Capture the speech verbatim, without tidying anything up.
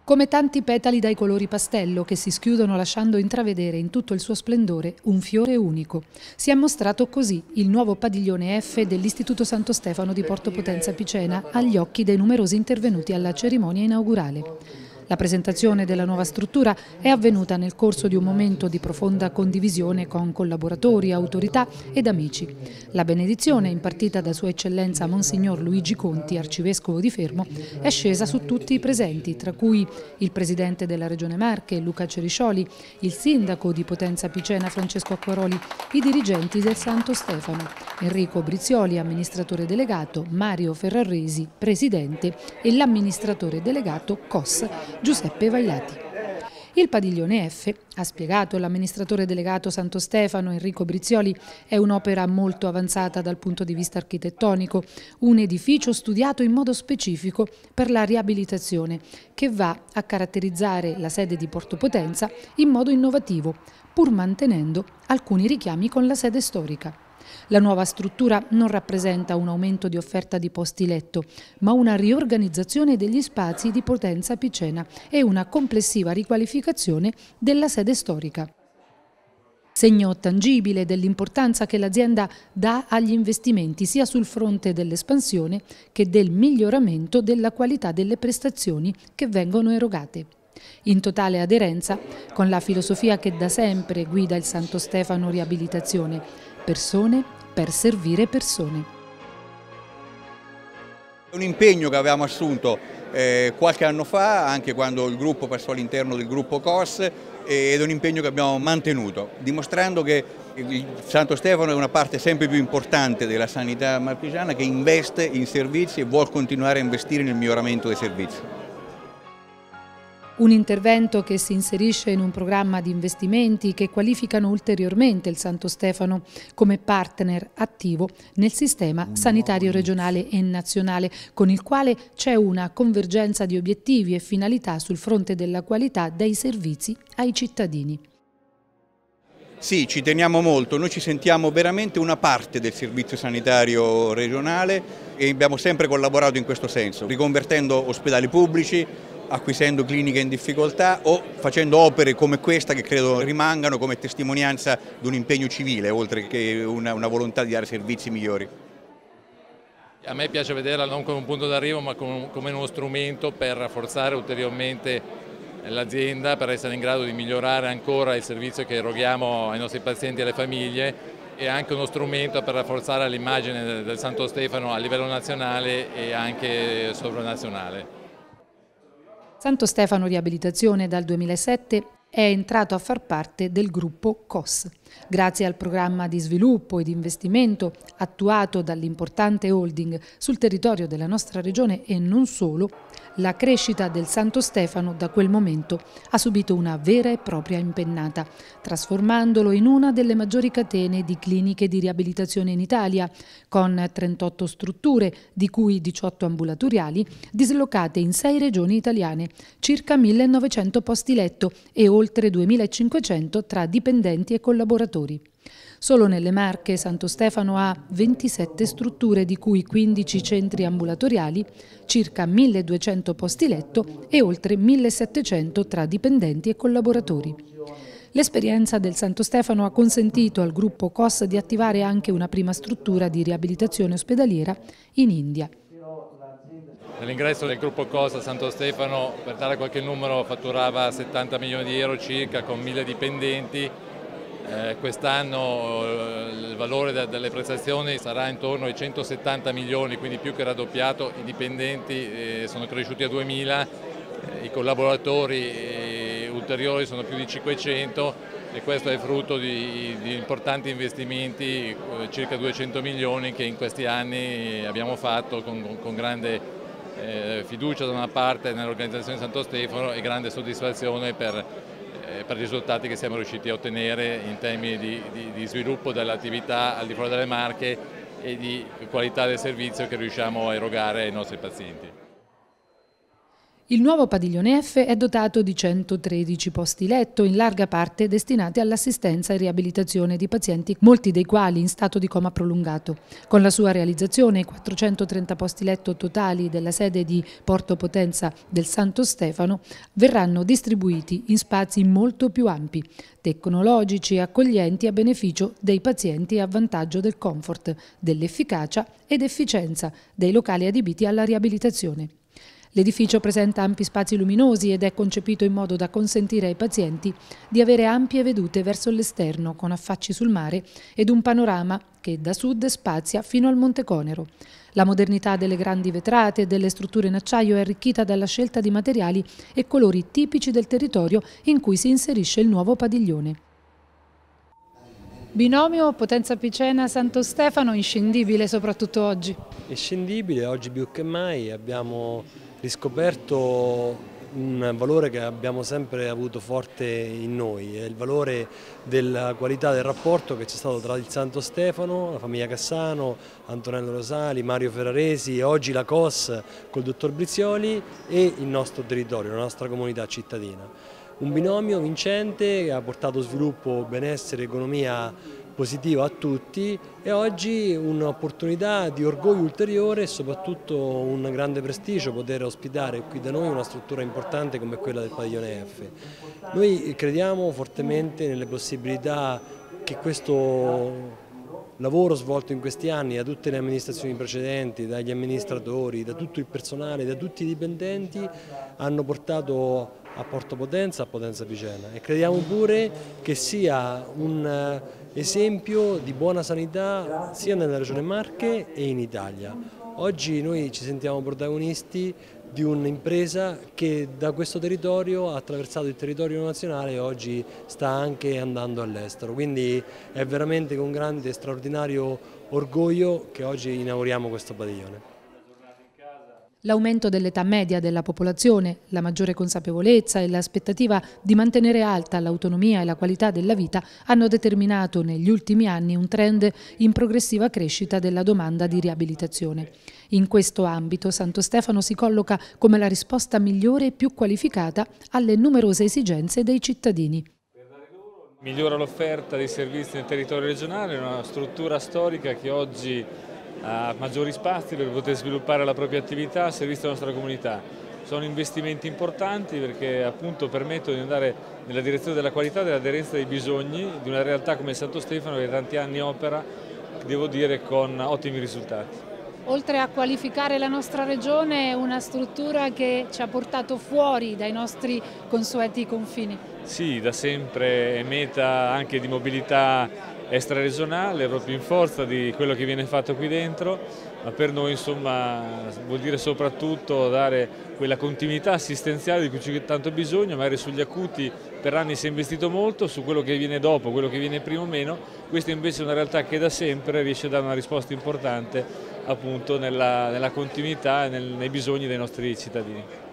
Come tanti petali dai colori pastello che si schiudono lasciando intravedere in tutto il suo splendore un fiore unico. Si è mostrato così il nuovo padiglione F dell'Istituto Santo Stefano di Porto Potenza Picena agli occhi dei numerosi intervenuti alla cerimonia inaugurale. La presentazione della nuova struttura è avvenuta nel corso di un momento di profonda condivisione con collaboratori, autorità ed amici. La benedizione, impartita da Sua Eccellenza Monsignor Luigi Conti, arcivescovo di Fermo, è scesa su tutti i presenti, tra cui il presidente della Regione Marche, Luca Ceriscioli, il sindaco di Potenza Picena, Francesco Acquaroli, i dirigenti del Santo Stefano, Enrico Brizioli, amministratore delegato, Mario Ferraresi, presidente, e l'amministratore delegato C O S, Giuseppe Vailati. Il padiglione F, ha spiegato l'amministratore delegato Santo Stefano Enrico Brizioli, è un'opera molto avanzata dal punto di vista architettonico, un edificio studiato in modo specifico per la riabilitazione che va a caratterizzare la sede di Porto Potenza in modo innovativo, pur mantenendo alcuni richiami con la sede storica. La nuova struttura non rappresenta un aumento di offerta di posti letto, ma una riorganizzazione degli spazi di Potenza Picena e una complessiva riqualificazione della sede storica. Segno tangibile dell'importanza che l'azienda dà agli investimenti sia sul fronte dell'espansione che del miglioramento della qualità delle prestazioni che vengono erogate. In totale aderenza con la filosofia che da sempre guida il Santo Stefano Riabilitazione: persone per servire persone. È un impegno che avevamo assunto eh, qualche anno fa, anche quando il gruppo passò all'interno del gruppo C O S, ed è un impegno che abbiamo mantenuto, dimostrando che il Santo Stefano è una parte sempre più importante della sanità marchigiana, che investe in servizi e vuole continuare a investire nel miglioramento dei servizi. Un intervento che si inserisce in un programma di investimenti che qualificano ulteriormente il Santo Stefano come partner attivo nel sistema sanitario regionale e nazionale, con il quale c'è una convergenza di obiettivi e finalità sul fronte della qualità dei servizi ai cittadini. Sì, ci teniamo molto, noi ci sentiamo veramente una parte del servizio sanitario regionale e abbiamo sempre collaborato in questo senso, riconvertendo ospedali pubblici, acquisendo cliniche in difficoltà o facendo opere come questa che credo rimangano come testimonianza di un impegno civile, oltre che una, una volontà di dare servizi migliori. A me piace vederla non come un punto d'arrivo ma come uno strumento per rafforzare ulteriormente l'azienda, per essere in grado di migliorare ancora il servizio che eroghiamo ai nostri pazienti e alle famiglie, e anche uno strumento per rafforzare l'immagine del Santo Stefano a livello nazionale e anche sovranazionale. Santo Stefano Riabilitazione dal duemilasette è entrato a far parte del gruppo C O S. Grazie al programma di sviluppo e di investimento attuato dall'importante holding sul territorio della nostra regione e non solo, la crescita del Santo Stefano da quel momento ha subito una vera e propria impennata, trasformandolo in una delle maggiori catene di cliniche di riabilitazione in Italia, con trentotto strutture, di cui diciotto ambulatoriali, dislocate in sei regioni italiane, circa millenovecento posti letto e oltre duemilacinquecento tra dipendenti e collaboratori. Solo nelle Marche Santo Stefano ha ventisette strutture, di cui quindici centri ambulatoriali, circa milleduecento posti letto e oltre millesettecento tra dipendenti e collaboratori. L'esperienza del Santo Stefano ha consentito al gruppo C O S di attivare anche una prima struttura di riabilitazione ospedaliera in India. Nell'ingresso del gruppo C O S a Santo Stefano, per dare qualche numero, fatturava settanta milioni di euro circa, con mille dipendenti. Eh, Quest'anno eh, il valore de delle prestazioni sarà intorno ai centosettanta milioni, quindi più che raddoppiato. I dipendenti eh, sono cresciuti a duemila, eh, i collaboratori eh, ulteriori sono più di cinquecento, e questo è frutto di, di importanti investimenti, eh, circa duecento milioni, che in questi anni abbiamo fatto con, con grande eh, fiducia da una parte nell'organizzazione di Santo Stefano e grande soddisfazione per per i risultati che siamo riusciti a ottenere in termini di, di, di sviluppo dell'attività al di fuori delle Marche e di qualità del servizio che riusciamo a erogare ai nostri pazienti. Il nuovo padiglione F è dotato di centotredici posti letto, in larga parte destinati all'assistenza e riabilitazione di pazienti, molti dei quali in stato di coma prolungato. Con la sua realizzazione, i quattrocentotrenta posti letto totali della sede di Porto Potenza del Santo Stefano verranno distribuiti in spazi molto più ampi, tecnologici e accoglienti a beneficio dei pazienti e a vantaggio del comfort, dell'efficacia ed efficienza dei locali adibiti alla riabilitazione. L'edificio presenta ampi spazi luminosi ed è concepito in modo da consentire ai pazienti di avere ampie vedute verso l'esterno, con affacci sul mare ed un panorama che da sud spazia fino al Monte Conero. La modernità delle grandi vetrate e delle strutture in acciaio è arricchita dalla scelta di materiali e colori tipici del territorio in cui si inserisce il nuovo padiglione. Binomio Potenza Picena-Santo Stefano inscindibile soprattutto oggi. Inscindibile, oggi più che mai abbiamo riscoperto un valore che abbiamo sempre avuto forte in noi, è il valore della qualità del rapporto che c'è stato tra il Santo Stefano, la famiglia Cassano, Antonello Rosali, Mario Ferraresi e oggi la C O S col dottor Brizioli e il nostro territorio, la nostra comunità cittadina. Un binomio vincente che ha portato sviluppo, benessere, economia positiva a tutti e oggi un'opportunità di orgoglio ulteriore e soprattutto un grande prestigio poter ospitare qui da noi una struttura importante come quella del padiglione F. Noi crediamo fortemente nelle possibilità che questo lavoro svolto in questi anni da tutte le amministrazioni precedenti, dagli amministratori, da tutto il personale, da tutti i dipendenti hanno portato a Porto Potenza, a Potenza Picena e crediamo pure che sia un esempio di buona sanità sia nella regione Marche e in Italia. Oggi noi ci sentiamo protagonisti di un'impresa che da questo territorio ha attraversato il territorio nazionale e oggi sta anche andando all'estero, quindi è veramente con grande e straordinario orgoglio che oggi inauguriamo questo padiglione. L'aumento dell'età media della popolazione, la maggiore consapevolezza e l'aspettativa di mantenere alta l'autonomia e la qualità della vita hanno determinato negli ultimi anni un trend in progressiva crescita della domanda di riabilitazione. In questo ambito Santo Stefano si colloca come la risposta migliore e più qualificata alle numerose esigenze dei cittadini. Migliora l'offerta dei servizi nel territorio regionale, una struttura storica che oggi ha maggiori spazi per poter sviluppare la propria attività a servizio della nostra comunità. Sono investimenti importanti perché appunto permettono di andare nella direzione della qualità e dell'aderenza dei bisogni di una realtà come Santo Stefano che da tanti anni opera, devo dire, con ottimi risultati. Oltre a qualificare la nostra regione, è una struttura che ci ha portato fuori dai nostri consueti confini. Sì, da sempre è meta anche di mobilità extraregionale, proprio in forza di quello che viene fatto qui dentro, ma per noi insomma vuol dire soprattutto dare quella continuità assistenziale di cui c'è tanto bisogno, magari sugli acuti per anni si è investito molto, su quello che viene dopo, quello che viene prima o meno, questa invece è una realtà che da sempre riesce a dare una risposta importante appunto nella, nella continuità e nel, nei bisogni dei nostri cittadini.